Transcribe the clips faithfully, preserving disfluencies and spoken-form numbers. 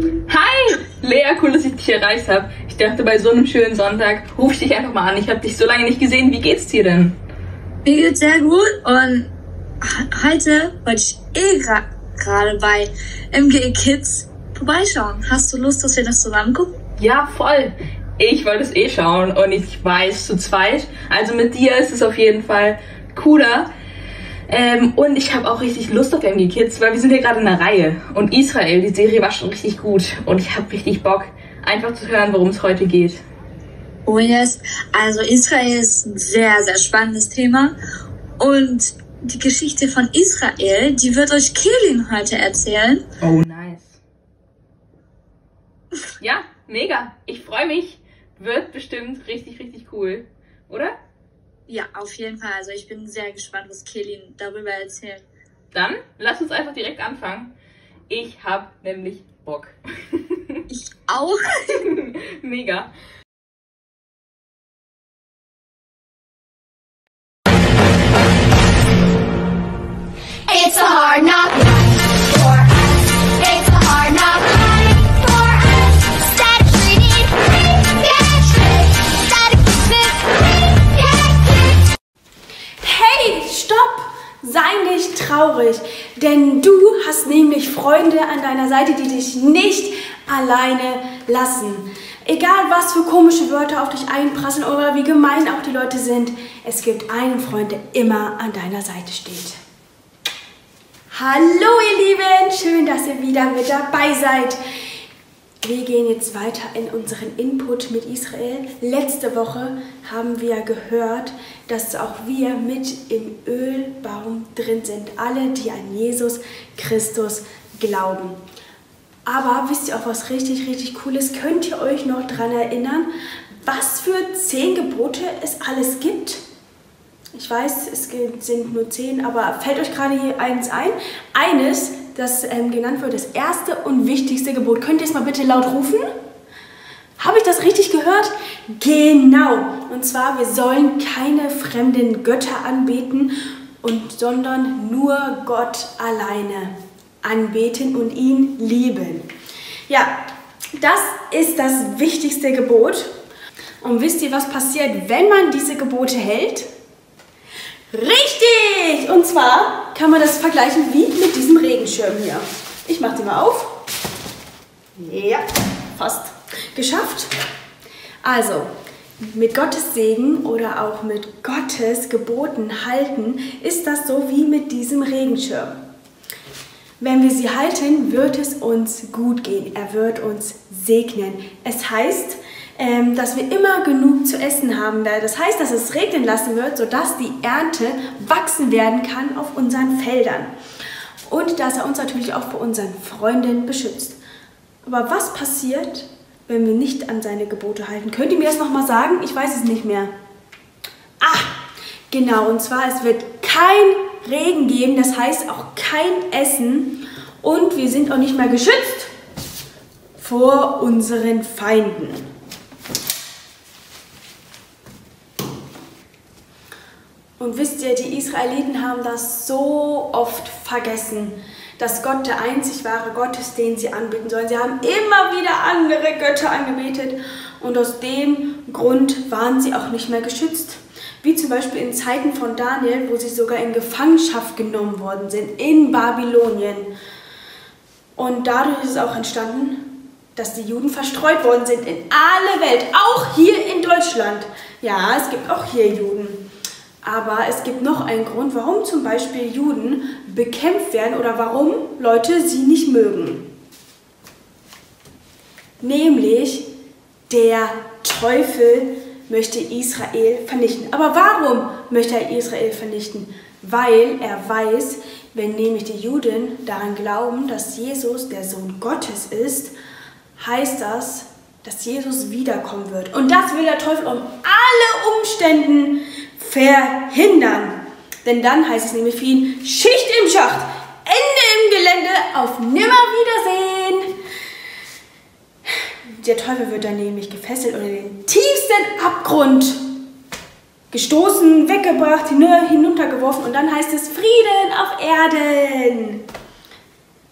Hi! Lea, cool, dass ich dich erreicht habe. Ich dachte, bei so einem schönen Sonntag rufe ich dich einfach mal an. Ich habe dich so lange nicht gesehen. Wie geht's dir denn? Mir geht's sehr gut und heute wollte ich eh gerade gra bei M G Kids vorbeischauen. Hast du Lust, dass wir das zusammen gucken? Ja, voll. Ich wollte es eh schauen und ich weiß, zu zweit. Also mit dir ist es auf jeden Fall cooler. Ähm, und ich habe auch richtig Lust auf M G Kids, weil wir sind ja gerade in der Reihe. Und Israel, die Serie war schon richtig gut. Und ich habe richtig Bock, einfach zu hören, worum es heute geht. Oh yes, also Israel ist ein sehr, sehr spannendes Thema. Und die Geschichte von Israel, die wird euch Kelin heute erzählen. Oh, nice. Ja, mega. Ich freue mich. Wird bestimmt richtig, richtig cool. Oder? Ja, auf jeden Fall. Also ich bin sehr gespannt, was Kelin darüber erzählt. Dann lass uns einfach direkt anfangen. Ich habe nämlich Bock. Ich auch. Mega. It's a hard knock life for us. It's a hard knock life for us. Static treated, we get tricked. Static fixes, we get kicked. Hey, stopp! Sei nicht traurig, denn du hast nämlich Freunde an deiner Seite, die dich nicht alleine lassen. Egal was für komische Wörter auf dich einprasseln oder wie gemein auch die Leute sind, es gibt einen Freund, der immer an deiner Seite steht. Hallo ihr Lieben, schön, dass ihr wieder mit dabei seid. Wir gehen jetzt weiter in unseren Input mit Israel. Letzte Woche haben wir gehört, dass auch wir mit im Ölbaum drin sind. Alle, die an Jesus Christus glauben. Aber wisst ihr auch, was richtig, richtig cool ist? Könnt ihr euch noch daran erinnern, was für zehn Gebote es alles gibt? Ich weiß, es sind nur zehn, aber fällt euch gerade hier eins ein? Eines, das ähm, genannt wird, das erste und wichtigste Gebot. Könnt ihr es mal bitte laut rufen? Habe ich das richtig gehört? Genau. Und zwar, wir sollen keine fremden Götter anbeten, und, sondern nur Gott alleine anbeten und ihn lieben. Ja, das ist das wichtigste Gebot. Und wisst ihr, was passiert, wenn man diese Gebote hält? Richtig! Und zwar kann man das vergleichen wie mit diesem Regenschirm hier. Ich mache den mal auf. Ja, fast geschafft. Also, mit Gottes Segen oder auch mit Gottes Geboten halten, ist das so wie mit diesem Regenschirm. Wenn wir sie halten, wird es uns gut gehen. Er wird uns segnen. Es heißt, Ähm, dass wir immer genug zu essen haben werden. Das heißt, dass es regnen lassen wird, sodass die Ernte wachsen werden kann auf unseren Feldern. Und dass er uns natürlich auch vor unseren Freunden beschützt. Aber was passiert, wenn wir nicht an seine Gebote halten? Könnt ihr mir das nochmal sagen? Ich weiß es nicht mehr. Ah, genau. Und zwar, es wird kein Regen geben, das heißt auch kein Essen. Und wir sind auch nicht mehr geschützt vor unseren Feinden. Und wisst ihr, die Israeliten haben das so oft vergessen, dass Gott der einzig wahre Gott ist, den sie anbeten sollen. Sie haben immer wieder andere Götter angebetet und aus dem Grund waren sie auch nicht mehr geschützt. Wie zum Beispiel in Zeiten von Daniel, wo sie sogar in Gefangenschaft genommen worden sind, in Babylonien. Und dadurch ist es auch entstanden, dass die Juden verstreut worden sind in alle Welt, auch hier in Deutschland. Ja, es gibt auch hier Juden. Aber es gibt noch einen Grund, warum zum Beispiel Juden bekämpft werden oder warum Leute sie nicht mögen. Nämlich, der Teufel möchte Israel vernichten. Aber warum möchte er Israel vernichten? Weil er weiß, wenn nämlich die Juden daran glauben, dass Jesus der Sohn Gottes ist, heißt das, dass Jesus wiederkommen wird. Und das will der Teufel um alle Umständen verhindern. Denn dann heißt es nämlich für ihn, Schicht im Schacht, Ende im Gelände, auf Nimmerwiedersehen. Der Teufel wird dann nämlich gefesselt oder in den tiefsten Abgrund gestoßen, weggebracht, hinuntergeworfen und dann heißt es Frieden auf Erden.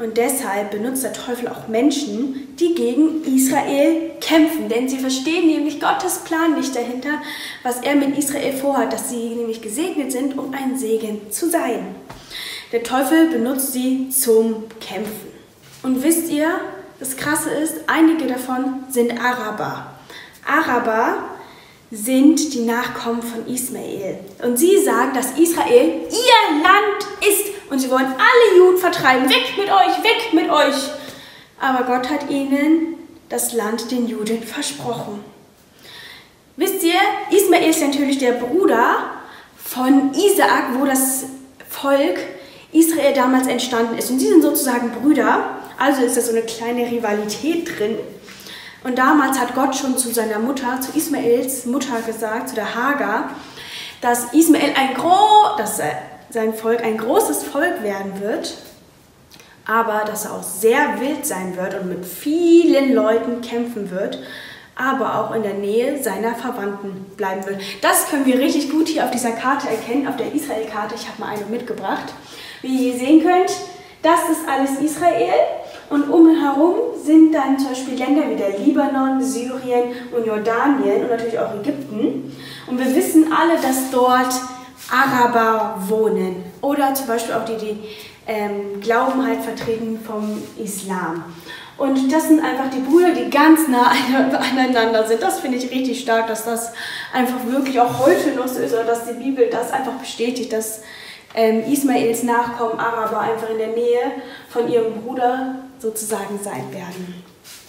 Und deshalb benutzt der Teufel auch Menschen, die gegen Israel kämpfen. Denn sie verstehen nämlich Gottes Plan nicht dahinter, was er mit Israel vorhat, dass sie nämlich gesegnet sind, um ein Segen zu sein. Der Teufel benutzt sie zum Kämpfen. Und wisst ihr, das Krasse ist, einige davon sind Araber. Araber sind die Nachkommen von Ismael. Und sie sagen, dass Israel ihr Land ist. Und sie wollen alle Juden vertreiben. Weg mit euch, weg mit euch. Aber Gott hat ihnen das Land den Juden versprochen. Wisst ihr, Ismael ist natürlich der Bruder von Isaak, wo das Volk Israel damals entstanden ist. Und sie sind sozusagen Brüder. Also ist da so eine kleine Rivalität drin. Und damals hat Gott schon zu seiner Mutter, zu Ismaels Mutter gesagt, zu der Hagar, dass Ismael ein gro dass sein Volk ein großes Volk werden wird, aber dass er auch sehr wild sein wird und mit vielen Leuten kämpfen wird, aber auch in der Nähe seiner Verwandten bleiben wird. Das können wir richtig gut hier auf dieser Karte erkennen, auf der Israel-Karte. Ich habe mal eine mitgebracht. Wie ihr sehen könnt, das ist alles Israel. Und umherum sind dann zum Beispiel Länder wie der Libanon, Syrien und Jordanien und natürlich auch Ägypten. Und wir wissen alle, dass dort Araber wohnen. Oder zum Beispiel auch die, die ähm, Glauben halt vertreten vom Islam. Und das sind einfach die Brüder, die ganz nah aneinander sind. Das finde ich richtig stark, dass das einfach wirklich auch heute noch so ist, oder dass die Bibel das einfach bestätigt, dass ähm, Ismaels Nachkommen Araber einfach in der Nähe von ihrem Bruder sozusagen sein werden.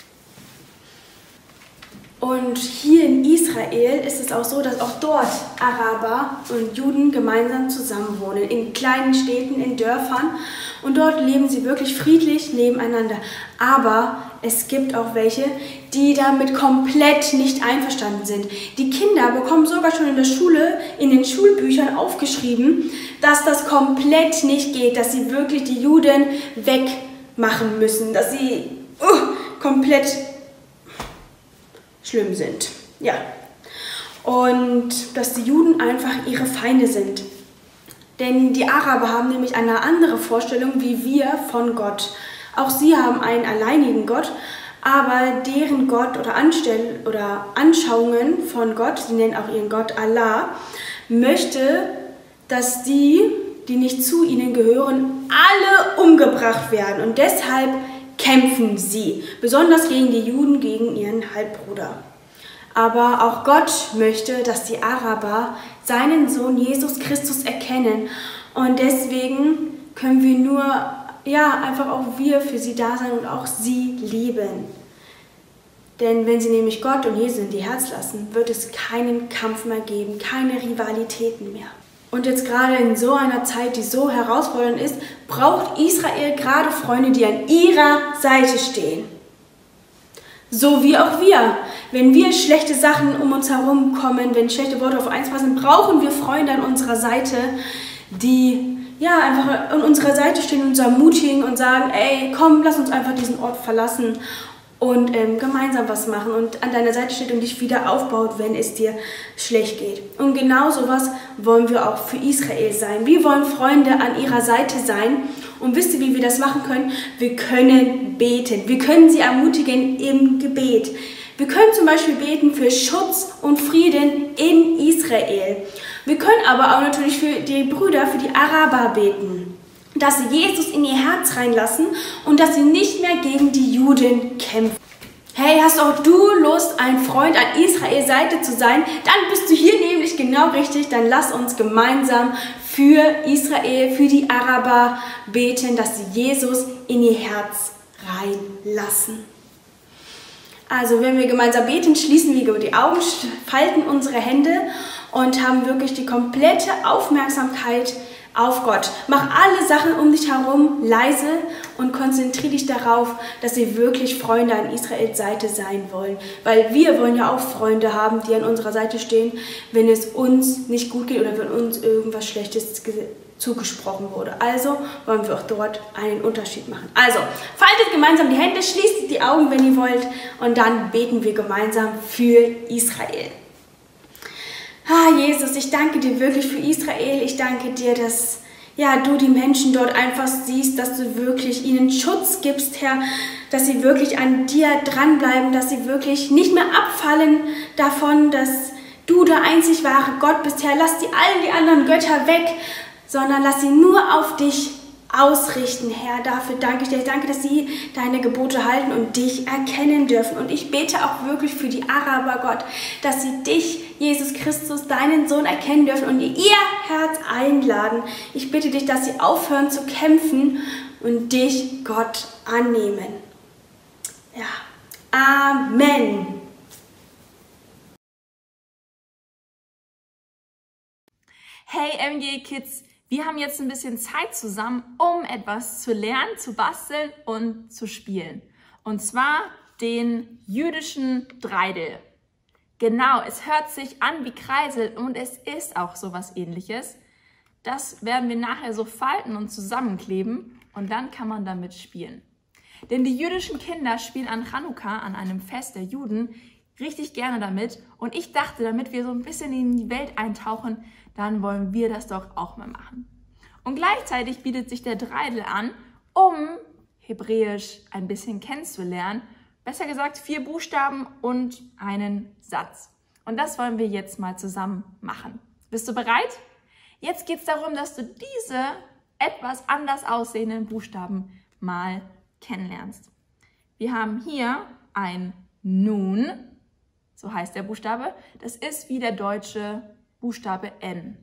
Und hier in Israel ist es auch so, dass auch dort Araber und Juden gemeinsam zusammenwohnen, in kleinen Städten, in Dörfern. Und dort leben sie wirklich friedlich nebeneinander. Aber es gibt auch welche, die damit komplett nicht einverstanden sind. Die Kinder bekommen sogar schon in der Schule, in den Schulbüchern aufgeschrieben, dass das komplett nicht geht, dass sie wirklich die Juden wegmachen müssen, dass sie uh, komplett schlimm sind. Ja. Und dass die Juden einfach ihre Feinde sind. Denn die Araber haben nämlich eine andere Vorstellung wie wir von Gott. Auch sie haben einen alleinigen Gott, aber deren Gott oder, Anstell oder Anschauungen von Gott, sie nennen auch ihren Gott Allah, möchte, dass die, die nicht zu ihnen gehören, alle umgebracht werden. Und deshalb kämpfen sie, besonders gegen die Juden, gegen ihren Halbbruder. Aber auch Gott möchte, dass die Araber seinen Sohn Jesus Christus erkennen. Und deswegen können wir nur, ja, einfach auch wir für sie da sein und auch sie lieben. Denn wenn sie nämlich Gott und Jesus in die Herz lassen, wird es keinen Kampf mehr geben, keine Rivalitäten mehr. Und jetzt gerade in so einer Zeit, die so herausfordernd ist, braucht Israel gerade Freunde, die an ihrer Seite stehen. So wie auch wir. Wenn wir schlechte Sachen um uns herum kommen, wenn schlechte Worte auf eins passen, brauchen wir Freunde an unserer Seite, die ja einfach an unserer Seite stehen und uns ermutigen und sagen, ey, komm, lass uns einfach diesen Ort verlassen und ähm, gemeinsam was machen und an deiner Seite steht und dich wieder aufbaut, wenn es dir schlecht geht. Und genau sowas wollen wir auch für Israel sein. Wir wollen Freunde an ihrer Seite sein. Und wisst ihr, wie wir das machen können? Wir können beten. Wir können sie ermutigen im Gebet. Wir können zum Beispiel beten für Schutz und Frieden in Israel. Wir können aber auch natürlich für die Brüder, für die Araber beten, dass sie Jesus in ihr Herz reinlassen und dass sie nicht mehr gegen die Juden kämpfen. Hey, hast auch du Lust, ein Freund an Israels Seite zu sein? Dann bist du hier nämlich genau richtig. Dann lass uns gemeinsam für Israel, für die Araber beten, dass sie Jesus in ihr Herz reinlassen. Also wenn wir gemeinsam beten, schließen wir die Augen, falten unsere Hände und haben wirklich die komplette Aufmerksamkeit auf Gott. Mach alle Sachen um dich herum leise und konzentriere dich darauf, dass sie wirklich Freunde an Israels Seite sein wollen. Weil wir wollen ja auch Freunde haben, die an unserer Seite stehen, wenn es uns nicht gut geht oder wenn uns irgendwas Schlechtes zugesprochen wurde. Also wollen wir auch dort einen Unterschied machen. Also, faltet gemeinsam die Hände, schließt die Augen, wenn ihr wollt, und dann beten wir gemeinsam für Israel. Ah, Jesus, ich danke dir wirklich für Israel. Ich danke dir, dass ja, du die Menschen dort einfach siehst, dass du wirklich ihnen Schutz gibst, Herr, dass sie wirklich an dir dranbleiben, dass sie wirklich nicht mehr abfallen davon, dass du der einzig wahre Gott bist, Herr. Lass die all die anderen Götter weg, sondern lass sie nur auf dich ausrichten, Herr. Dafür danke ich dir. Ich danke, dass sie deine Gebote halten und dich erkennen dürfen. Und ich bete auch wirklich für die Araber, Gott, dass sie dich, Jesus Christus, deinen Sohn, erkennen dürfen und ihr Herz einladen. Ich bitte dich, dass sie aufhören zu kämpfen und dich, Gott, annehmen. Ja, Amen. Hey M G Kids, wir haben jetzt ein bisschen Zeit zusammen, um etwas zu lernen, zu basteln und zu spielen. Und zwar den jüdischen Dreidel. Genau, es hört sich an wie Kreisel und es ist auch sowas Ähnliches. Das werden wir nachher so falten und zusammenkleben und dann kann man damit spielen. Denn die jüdischen Kinder spielen an Chanukka, an einem Fest der Juden, richtig gerne damit. Und ich dachte, damit wir so ein bisschen in die Welt eintauchen, dann wollen wir das doch auch mal machen. Und gleichzeitig bietet sich der Dreidel an, um Hebräisch ein bisschen kennenzulernen. Besser gesagt, vier Buchstaben und einen Satz. Und das wollen wir jetzt mal zusammen machen. Bist du bereit? Jetzt geht es darum, dass du diese etwas anders aussehenden Buchstaben mal kennenlernst. Wir haben hier ein Nun, so heißt der Buchstabe. Das ist wie der deutsche Buchstabe N.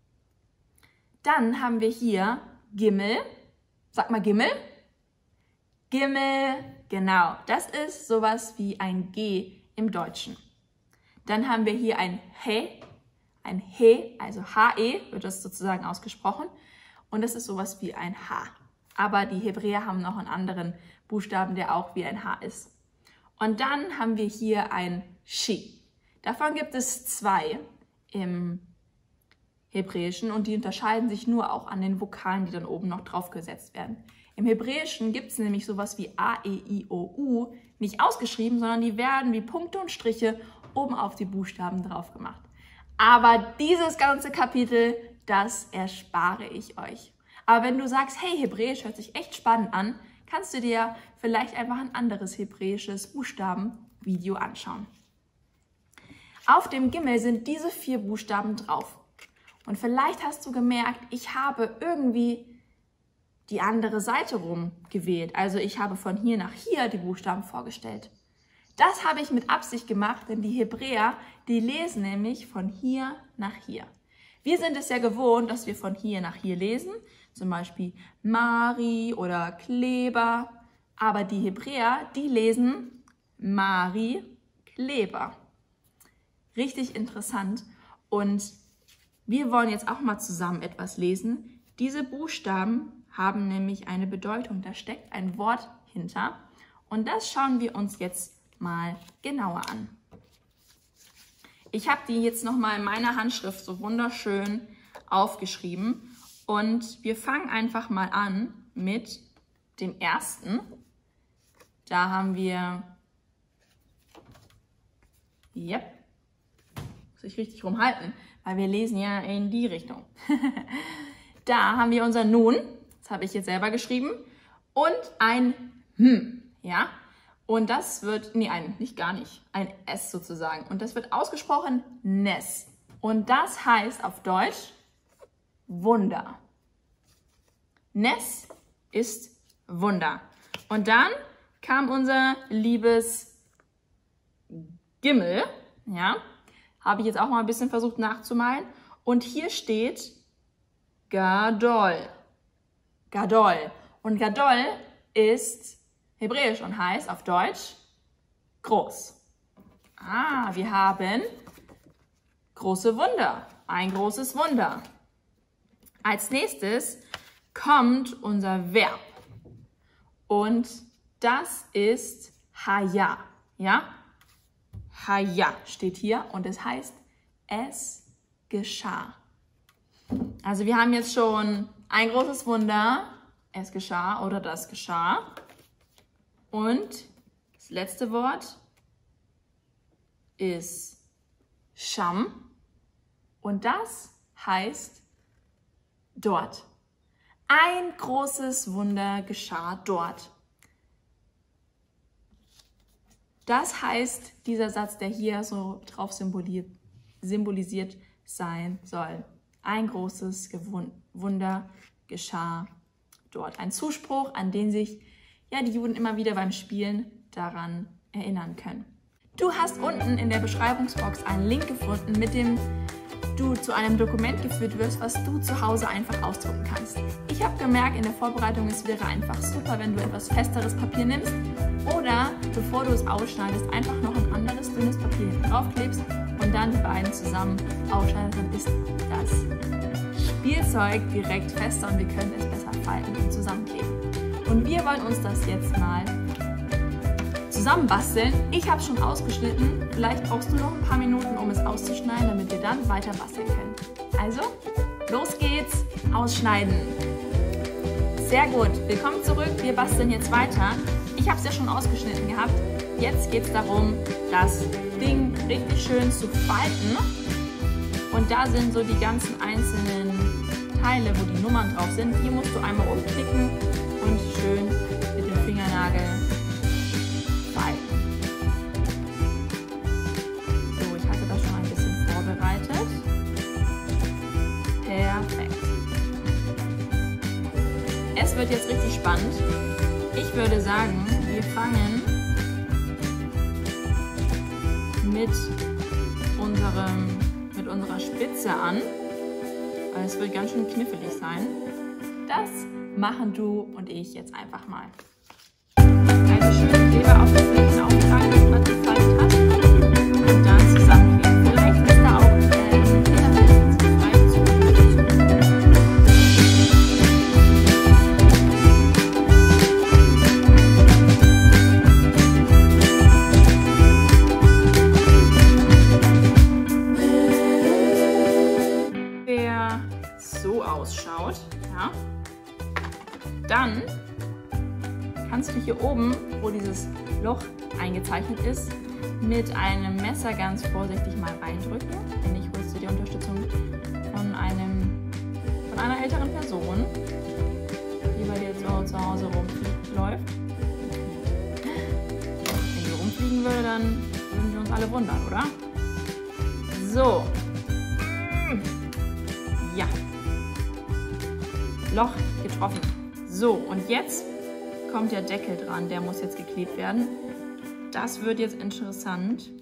Dann haben wir hier Gimel. Sag mal Gimel. Gimel, genau. Das ist sowas wie ein G im Deutschen. Dann haben wir hier ein He. Ein He, also H E wird das sozusagen ausgesprochen. Und das ist sowas wie ein H. Aber die Hebräer haben noch einen anderen Buchstaben, der auch wie ein H ist. Und dann haben wir hier ein Shi. Davon gibt es zwei im Hebräischen und die unterscheiden sich nur auch an den Vokalen, die dann oben noch draufgesetzt werden. Im Hebräischen gibt es nämlich sowas wie A, E, I, O, U nicht ausgeschrieben, sondern die werden wie Punkte und Striche oben auf die Buchstaben drauf gemacht. Aber dieses ganze Kapitel, das erspare ich euch. Aber wenn du sagst, hey, Hebräisch hört sich echt spannend an, kannst du dir vielleicht einfach ein anderes hebräisches Buchstabenvideo anschauen. Auf dem Gimel sind diese vier Buchstaben drauf. Und vielleicht hast du gemerkt, ich habe irgendwie die andere Seite rum gewählt. Also ich habe von hier nach hier die Buchstaben vorgestellt. Das habe ich mit Absicht gemacht, denn die Hebräer, die lesen nämlich von hier nach hier. Wir sind es ja gewohnt, dass wir von hier nach hier lesen, zum Beispiel Mari oder Kleber. Aber die Hebräer, die lesen Mari, Kleber. Richtig interessant. Und wir wollen jetzt auch mal zusammen etwas lesen. Diese Buchstaben haben nämlich eine Bedeutung. Da steckt ein Wort hinter. Und das schauen wir uns jetzt mal genauer an. Ich habe die jetzt nochmal in meiner Handschrift so wunderschön aufgeschrieben. Und wir fangen einfach mal an mit dem ersten. Da haben wir, yep, muss ich richtig rumhalten, weil wir lesen ja in die Richtung. Da haben wir unser Nun, das habe ich jetzt selber geschrieben, und ein Hm, ja. Und das wird, nee, ein, nicht gar nicht, ein S sozusagen. Und das wird ausgesprochen Nes. Und das heißt auf Deutsch Wunder. Nes ist Wunder. Und dann kam unser liebes Gimel, ja, habe ich jetzt auch mal ein bisschen versucht nachzumalen. Und hier steht Gadol. Gadol. Und Gadol ist Hebräisch und heißt auf Deutsch groß. Ah, wir haben große Wunder. Ein großes Wunder. Als nächstes kommt unser Verb. Und das ist Haya. Ja? Haya steht hier und es heißt, es geschah. Also wir haben jetzt schon ein großes Wunder, es geschah oder das geschah. Und das letzte Wort ist Sham und das heißt dort. Ein großes Wunder geschah dort. Das heißt, dieser Satz, der hier so drauf symbolisiert sein soll. Ein großes Wunder geschah dort. Ein Zuspruch, an den sich ja, die Juden immer wieder beim Spielen daran erinnern können. Du hast unten in der Beschreibungsbox einen Link gefunden, mit dem du zu einem Dokument geführt wirst, was du zu Hause einfach ausdrucken kannst. Ich habe gemerkt in der Vorbereitung, es wäre einfach super, wenn du etwas festeres Papier nimmst oder, bevor du es ausschneidest, einfach noch ein anderes dünnes Papier draufklebst und dann die beiden zusammen ausschneidest, dann ist das Spielzeug direkt fester und wir können es besser falten und zusammenkleben. Und wir wollen uns das jetzt mal zusammenbasteln. Ich habe es schon ausgeschnitten. Vielleicht brauchst du noch ein paar Minuten, um es auszuschneiden, damit wir dann weiter basteln können. Also, los geht's, ausschneiden. Sehr gut, willkommen zurück. Wir basteln jetzt weiter. Ich habe es ja schon ausgeschnitten gehabt. Jetzt geht es darum, das Ding richtig schön zu falten. Und da sind so die ganzen einzelnen Teile, wo die Nummern drauf sind. Die musst du einmal umklicken und schön mit dem Fingernagel falten. So, ich hatte das schon ein bisschen vorbereitet. Perfekt. Es wird jetzt richtig spannend. Ich würde sagen, wir fangen mit unserem, mit unserer Spitze an. Weil es wird ganz schön knifflig sein. Das machen du und ich jetzt einfach mal. Also schön Kleber auf die Flächen auftragen, was du gefaltet hast. Und dann zusammenkleben. Vielleicht ist da auch ein Federfilm zu frei zu. Wer so ausschaut, ja. Dann kannst du hier oben, wo dieses Loch eingezeichnet ist, mit einem Messer ganz vorsichtig mal reindrücken. Wenn nicht, holst du die Unterstützung von, einem, von einer älteren Person, die bei dir zu, zu Hause rumläuft. Wenn die rumfliegen würde, dann würden wir uns alle wundern, oder? So. Ja. Loch getroffen. So, und jetzt kommt der Deckel dran, der muss jetzt geklebt werden. Das wird jetzt interessant.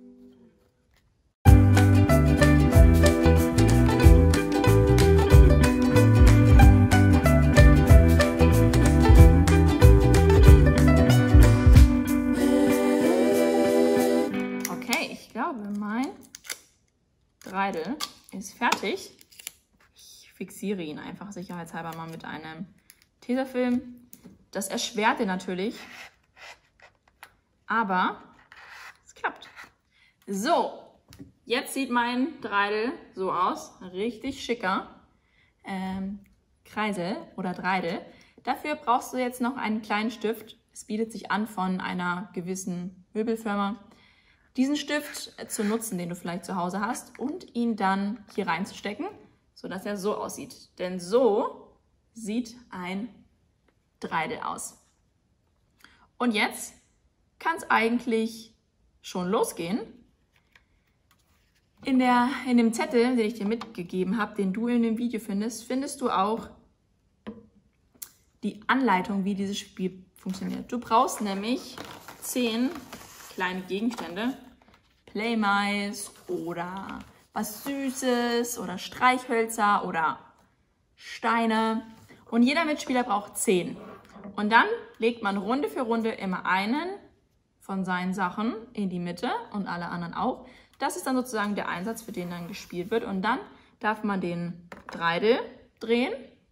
Okay, ich glaube, mein Dreidel ist fertig. Ich fixiere ihn einfach sicherheitshalber mal mit einem Tesafilm. Das erschwert den natürlich, aber es klappt. So, jetzt sieht mein Dreidel so aus, richtig schicker ähm, Kreisel oder Dreidel. Dafür brauchst du jetzt noch einen kleinen Stift. Es bietet sich an von einer gewissen Möbelfirma, diesen Stift zu nutzen, den du vielleicht zu Hause hast und ihn dann hier reinzustecken, sodass er so aussieht. Denn so sieht ein Dreidel aus. Und jetzt kann es eigentlich schon losgehen. In, der, in dem Zettel, den ich dir mitgegeben habe, den du in dem Video findest, findest du auch die Anleitung, wie dieses Spiel funktioniert. Du brauchst nämlich zehn kleine Gegenstände, Playmais oder was Süßes oder Streichhölzer oder Steine. Und jeder Mitspieler braucht zehn. Und dann legt man Runde für Runde immer einen von seinen Sachen in die Mitte und alle anderen auch. Das ist dann sozusagen der Einsatz, für den dann gespielt wird. Und dann darf man den Dreidel drehen.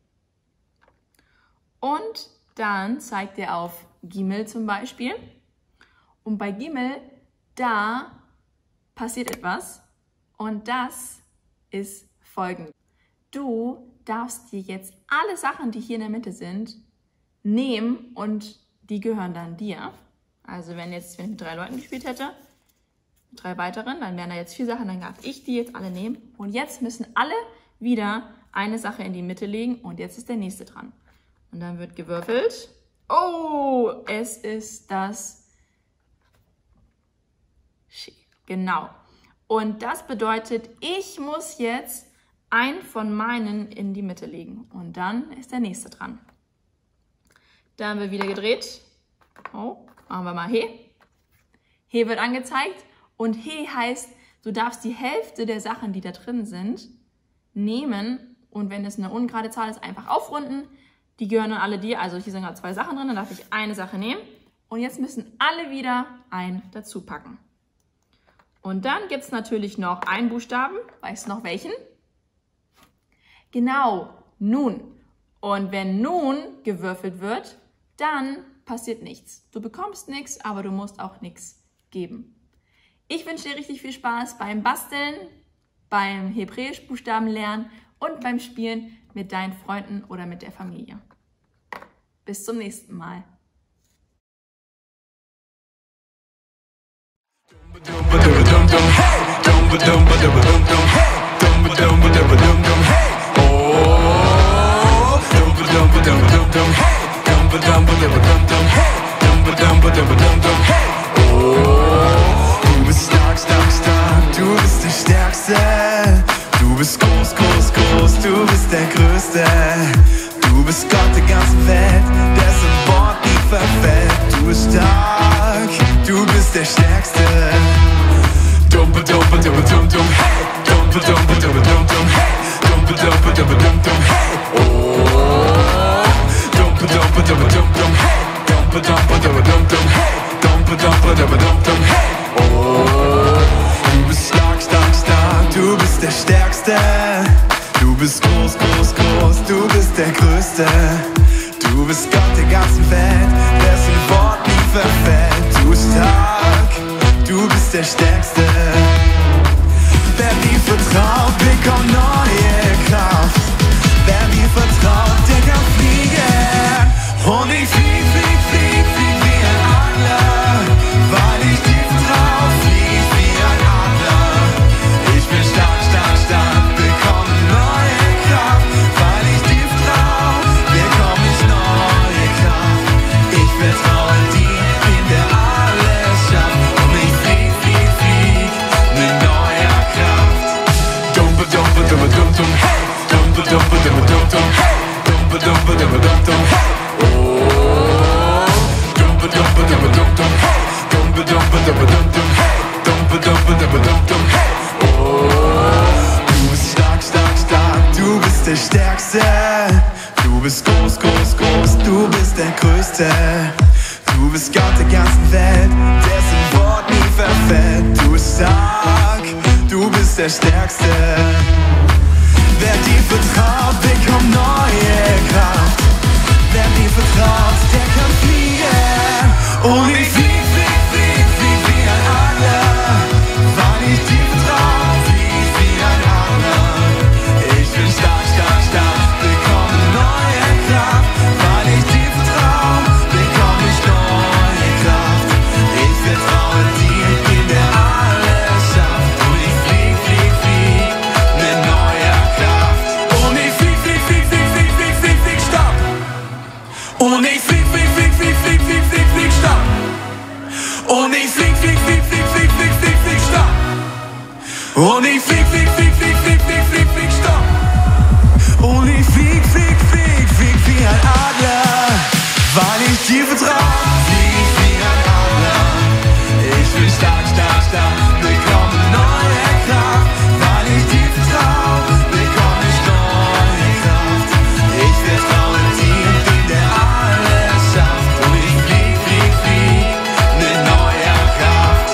Und dann zeigt er auf Gimel zum Beispiel. Und bei Gimel, da passiert etwas. Und das ist folgendes. Du darfst dir jetzt alle Sachen, die hier in der Mitte sind, nehmen und die gehören dann dir. Also wenn jetzt, wenn ich mit drei Leuten gespielt hätte, mit drei weiteren, dann wären da jetzt vier Sachen, dann darf ich die jetzt alle nehmen. Und jetzt müssen alle wieder eine Sache in die Mitte legen und jetzt ist der nächste dran. Und dann wird gewürfelt. Oh, es ist das Ski. Genau. Und das bedeutet, ich muss jetzt einen von meinen in die Mitte legen. Und dann ist der nächste dran. Da haben wir wieder gedreht. Oh, machen wir mal He. He wird angezeigt. Und He heißt, du darfst die Hälfte der Sachen, die da drin sind, nehmen. Und wenn es eine ungerade Zahl ist, einfach aufrunden. Die gehören dann alle dir. Also hier sind gerade zwei Sachen drin. Dann darf ich eine Sache nehmen. Und jetzt müssen alle wieder einen dazu packen. Und dann gibt es natürlich noch einen Buchstaben. Weißt du noch welchen? Genau, nun. Und wenn nun gewürfelt wird, dann passiert nichts. Du bekommst nichts, aber du musst auch nichts geben. Ich wünsche dir richtig viel Spaß beim Basteln, beim Hebräisch-Buchstaben lernen und beim Spielen mit deinen Freunden oder mit der Familie. Bis zum nächsten Mal. Du bist stark, stark, stark, du bist der Stärkste. Du bist groß, groß, groß, du bist der Größte. Du bist Gott der ganzen Welt, dessen Wort nie verfällt. Du bist stark, du bist der Stärkste. Dumpe, dumpe, dumpe, dumpe, dumpe, hey. Dumpe, dumpe, dumpe, dumpe, dumpe, hey. Dumpe, dumpe, dumpe, dumpe, dumpe, hey. Oh. Dumpe, dumpe, dumpe, dumpe, dumpe, hey. Dumpe, dumpe, dumpe, dumpe, dumpe, hey. Dumpe, dumpe, dumpe, dumpe, dumpe, hey. Oh. Du bist stark, stark, stark, du bist der Stärkste. Du bist groß, groß, groß, du bist der Größte. Du bist Gott der ganzen Welt, dessen Wort nie verfällt. Du bist stark, du bist der Stärkste. Wer dir vertraut, bekommt neue Kraft. Wer mir vertraut, der kann fliegen. Und ich flieg, flieg, flieg, flieg wie ein Adler. Weil ich dir vertraue, flieg wie ein Adler. Ich bin stark, stark, stark, bekomme neue Kraft. Weil ich dir vertraue, bekomme ich neue Kraft. Ich vertraue dir, in der alles schafft. Und ich flieg, flieg, flieg mit neuer Kraft. Dumpe, dumpe, dumpe, dumpe, dumpe, hey. Dumpe, dumpe, dumpe, dumpe, dumpe, hey. Dumpe, dumpe, dumpe, dumpe, dumpe, hey. Oh. Dumpe, dumpe, dumpe, dumpe, dumpe, hey. Dumpe, dumpe, dumpe, dumpe, dumpe, hey. Dumpe, dumpe, dumpe, dumpe, dumpe, hey. Oh. Du bist stark, stark, stark, du bist der Stärkste. Du bist groß, groß, groß, du bist der Größte. Du bist Gott der ganzen Welt, dessen Wort nie verfällt. Du bist stark, du bist der Stärkste. Wer dir vertraut, bekommt neue Kraft. Wer dir vertraut, der kann fliegen. Und ich flieg, flieg, flieg, flieg wie ein Adler. Weil ich dir vertraue, flieg wie ein Adler. Ich bin stark, stark, stark, bekomme neue Kraft. Weil ich dir vertraue, bekomme ich neue Kraft. Ich vertraue dir, in der alles schafft. Und ich flieg, flieg, flieg mit neuer Kraft. Und ich flieg, flieg, flieg, flieg, flieg, flieg, flieg, flieg, stopp. Und ich flieg, flieg, flieg, flieg, flieg, flieg, flieg, flieg, stopp. Und ich flieg, flieg, flieg, flieg, flieg, flieg, flieg, flieg, stopp. Und ich flieg, flieg, flieg, flieg, flieg, flieg, flieg, flieg, stopp. Und ich flieg, flieg, flieg, flieg wie ein Adler. Weil ich dir vertraue, flieg ich wie ein Adler. Ich bin stark, stark, stark, bekomme neue Kraft. Weil ich dir vertraue, bekomme ich neue Kraft. Ich vertraue dir, in der alles schafft. Und ich flieg, flieg, flieg mit neuer Kraft.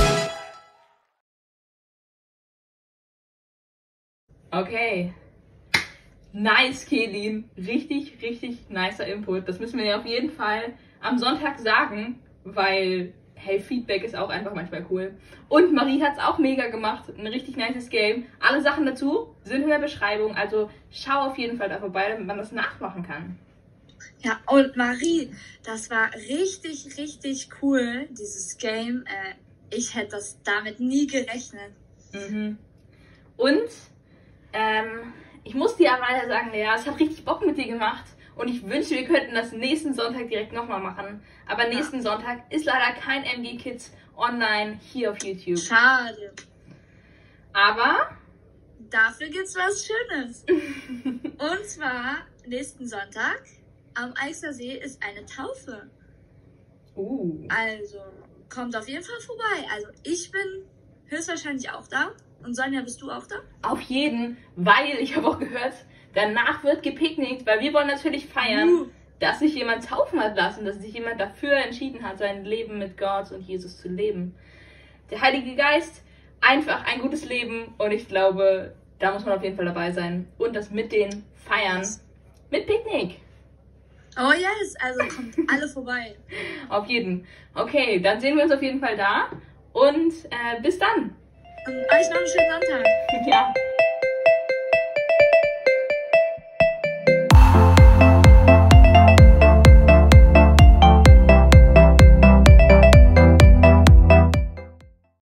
Okay. Nice, Kelin. Richtig, richtig nicer Input. Das müssen wir ja auf jeden Fall am Sonntag sagen, weil, hey, Feedback ist auch einfach manchmal cool. Und Marie hat es auch mega gemacht. Ein richtig nices Game. Alle Sachen dazu sind in der Beschreibung. Also schau auf jeden Fall da vorbei, damit man das nachmachen kann. Ja, und Marie, das war richtig, richtig cool, dieses Game. Äh, ich hätte das damit nie gerechnet. Mhm. Und ähm, Ich muss dir aber leider sagen, Lea, es hat richtig Bock mit dir gemacht. Und ich wünschte, wir könnten das nächsten Sonntag direkt nochmal machen. Aber nächsten ja. Sonntag ist leider kein M G Kids online hier auf YouTube. Schade. Aber dafür gibt's was Schönes. Und zwar nächsten Sonntag am Eichsersee ist eine Taufe. Uh. Also kommt auf jeden Fall vorbei. Also ich bin höchstwahrscheinlich auch da. Und Sonja, bist du auch da? Auf jeden, weil ich habe auch gehört, danach wird gepicknickt, weil wir wollen natürlich feiern, uh. dass sich jemand taufen hat lassen, dass sich jemand dafür entschieden hat, sein Leben mit Gott und Jesus zu leben. Der Heilige Geist, einfach ein gutes Leben und ich glaube, da muss man auf jeden Fall dabei sein und das mit den Feiern, mit Picknick. Oh yes, also kommt alle vorbei. Auf jeden. Okay, dann sehen wir uns auf jeden Fall da und äh, bis dann. Und euch noch einen schönen Sonntag. Ja.